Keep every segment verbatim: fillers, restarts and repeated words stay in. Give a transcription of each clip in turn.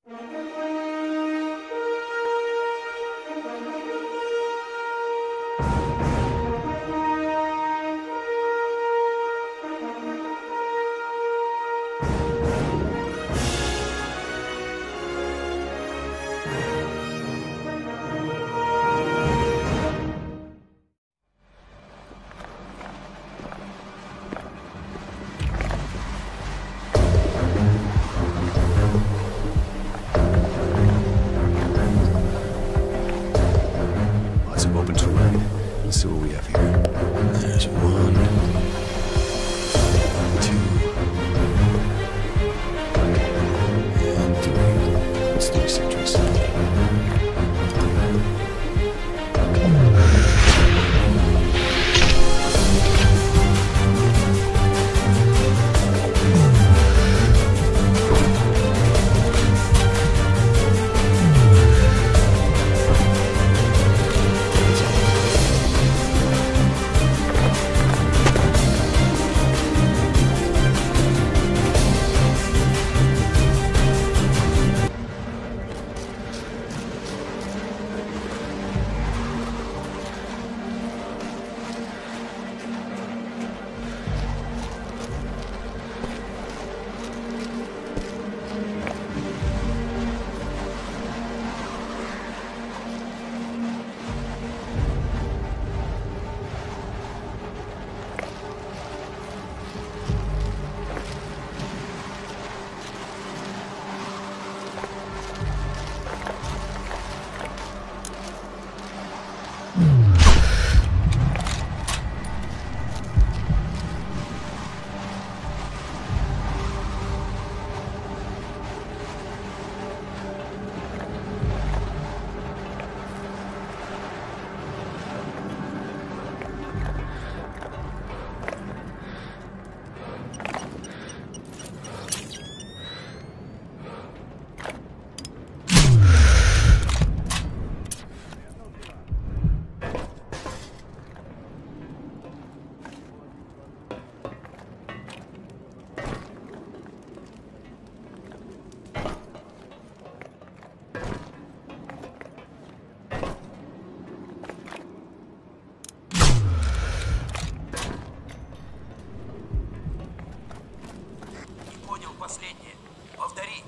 Последнее. Повтори.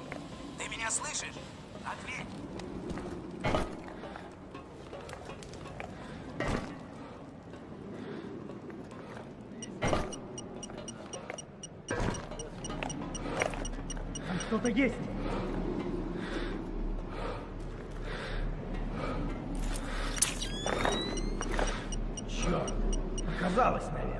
Ты меня слышишь? Ответь. Там что-то есть. Черт. Показалось, наверное.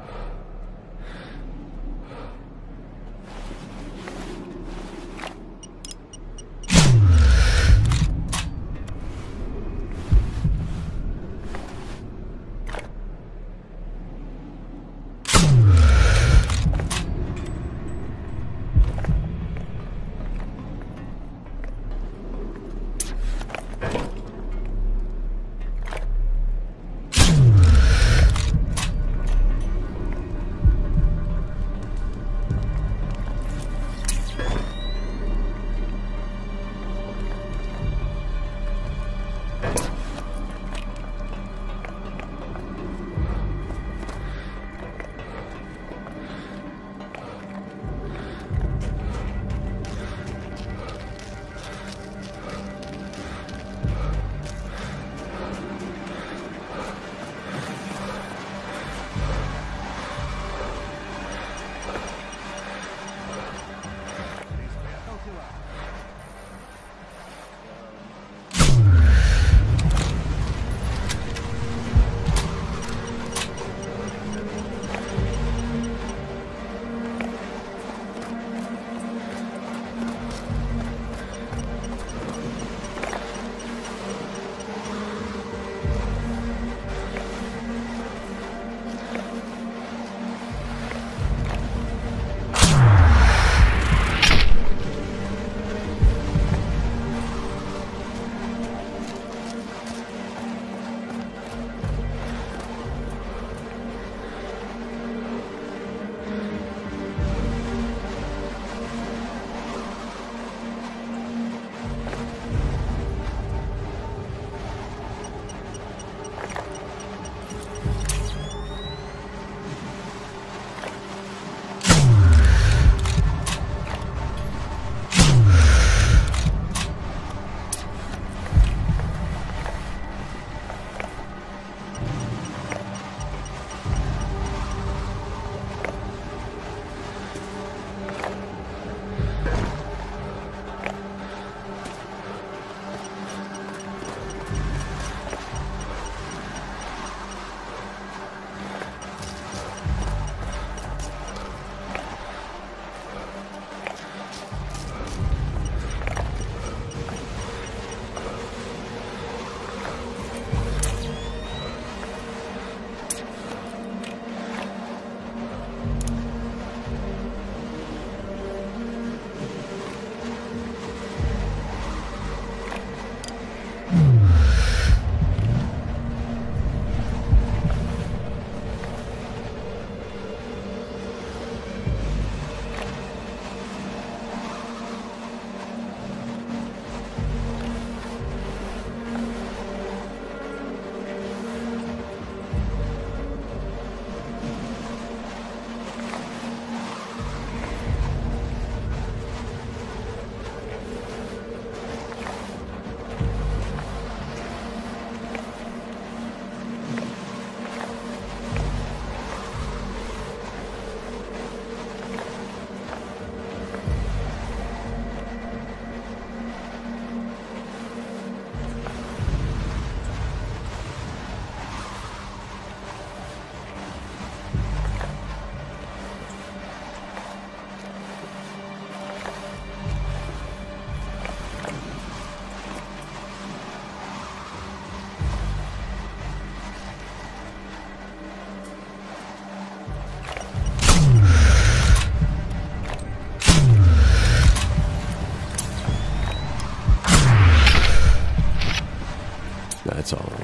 That's all.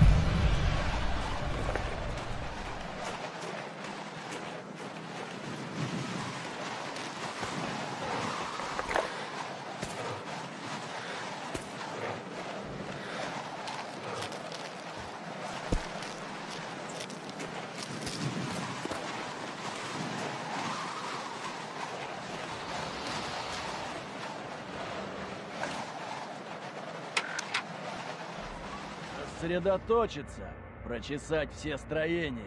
Сосредоточиться, прочесать все строения.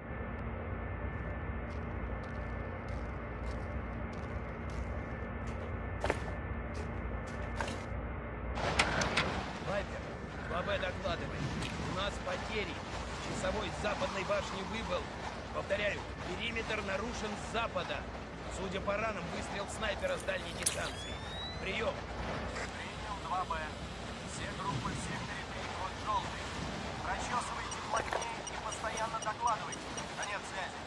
Вайпер, два бэ докладывай. У нас потери. Часовой с западной башни выбыл. Повторяю, периметр нарушен с запада. Судя по ранам, выстрел снайпера с дальней дистанции. Прием. Принял два бэ. Все группы в секторе три, код желтый. Прочесывайте плотнее и постоянно докладывайте. Конец связи.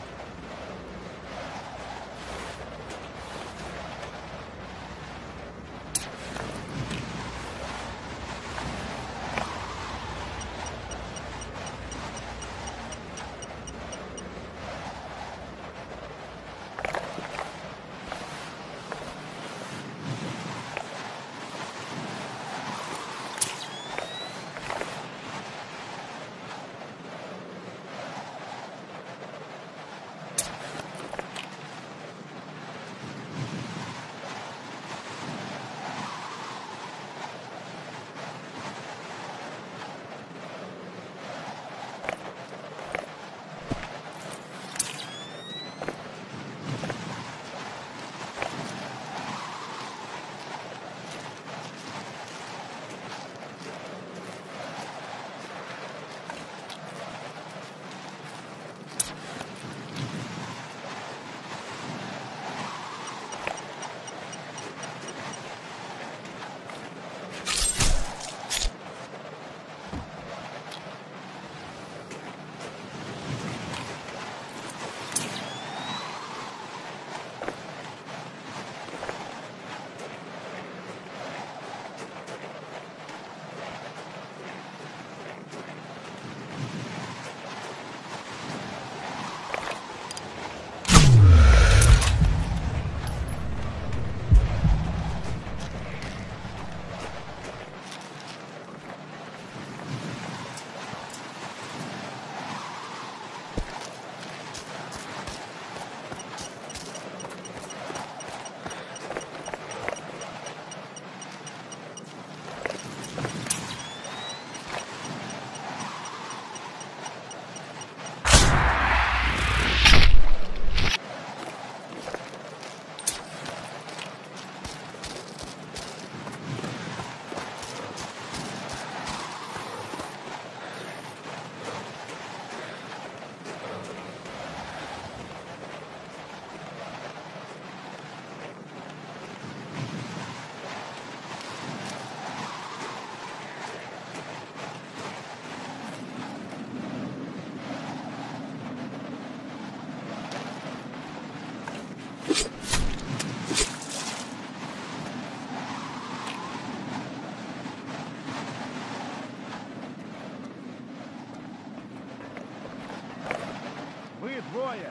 Вы двое!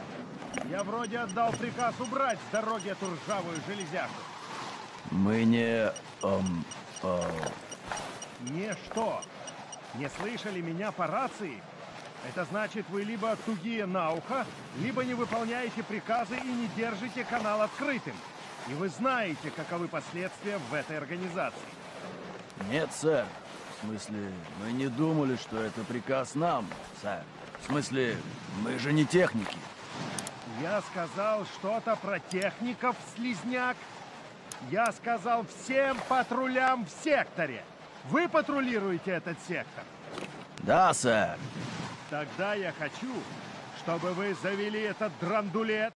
Я вроде отдал приказ убрать с дороги эту ржавую железяку. Мы не... Эм, э... Не что? Не слышали меня по рации? Это значит, вы либо тугие на ухо, либо не выполняете приказы и не держите канал открытым. И вы знаете, каковы последствия в этой организации. Нет, сэр. В смысле, мы не думали, что это приказ нам, сэр. В смысле, мы же не техники. Я сказал что-то про техников, слизняк. Я сказал всем патрулям в секторе. Вы патрулируете этот сектор? Да, сэр. Тогда я хочу, чтобы вы завели этот драндулет